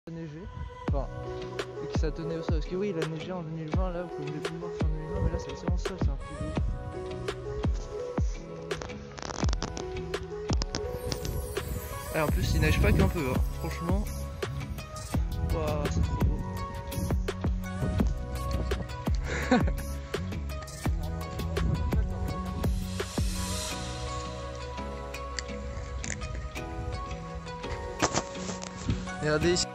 neigé, enfin, et que ça tenait au sol. Parce que oui, il a neigé en 2020, là, vous pouvez plus le voir fin 2020, mais là, c'est vraiment sol, c'est un truc de ouf. Et en plus, il neige pas qu'un peu, hein. Franchement, waouh, c'est trop beau. Regardez ici.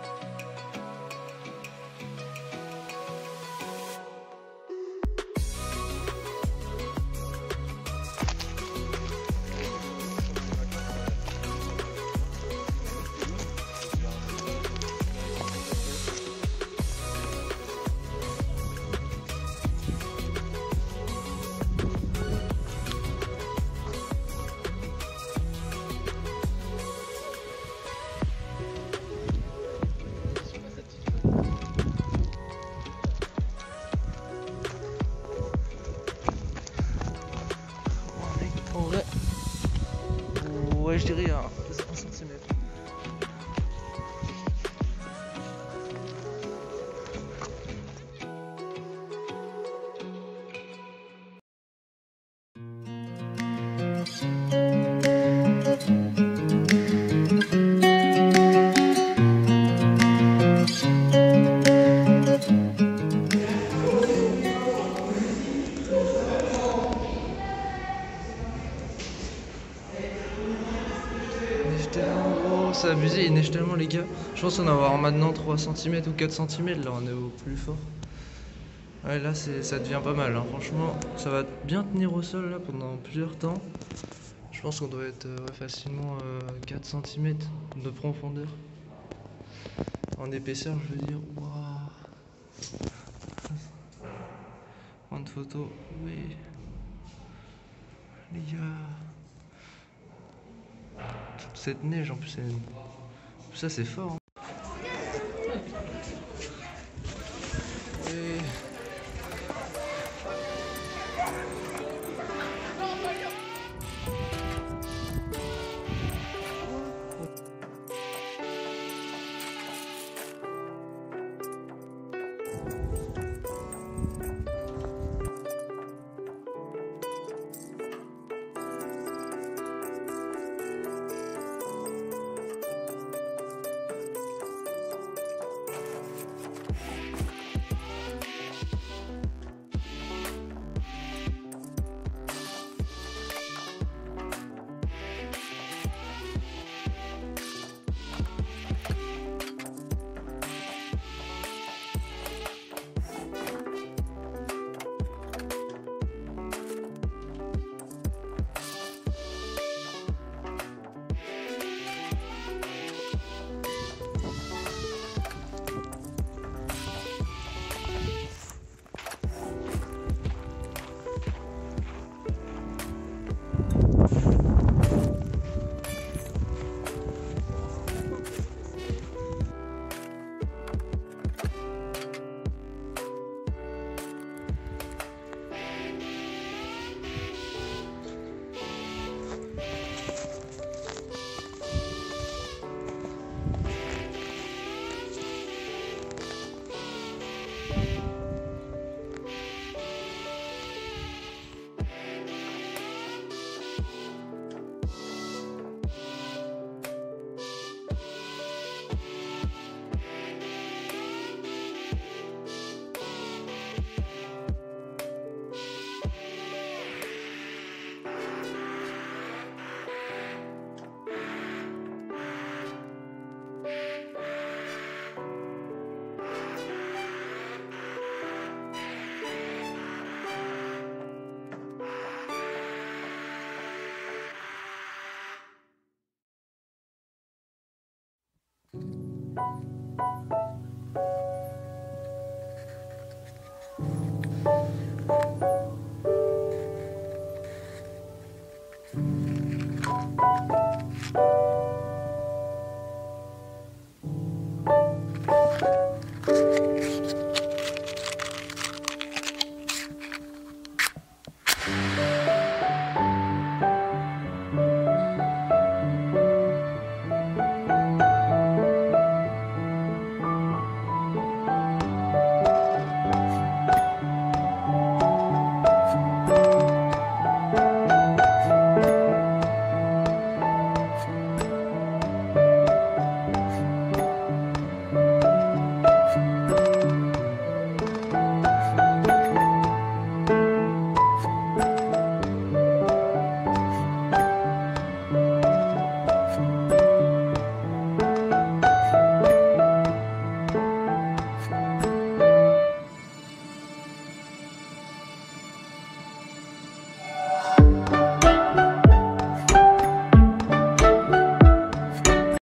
En vrai, ouais, je dirais 1 cm. Gros, c'est abusé, il neige tellement les gars. Je pense qu'on va avoir maintenant 3 cm ou 4 cm, là on est au plus fort. Ouais, là ça devient pas mal, hein. Franchement, ça va bien tenir au sol là pendant plusieurs temps. Je pense qu'on doit être ouais, facilement 4 cm de profondeur. En épaisseur, je veux dire. Waouh. Prendre photo, oui. Les gars. Toute cette neige en plus, ça c'est fort, hein.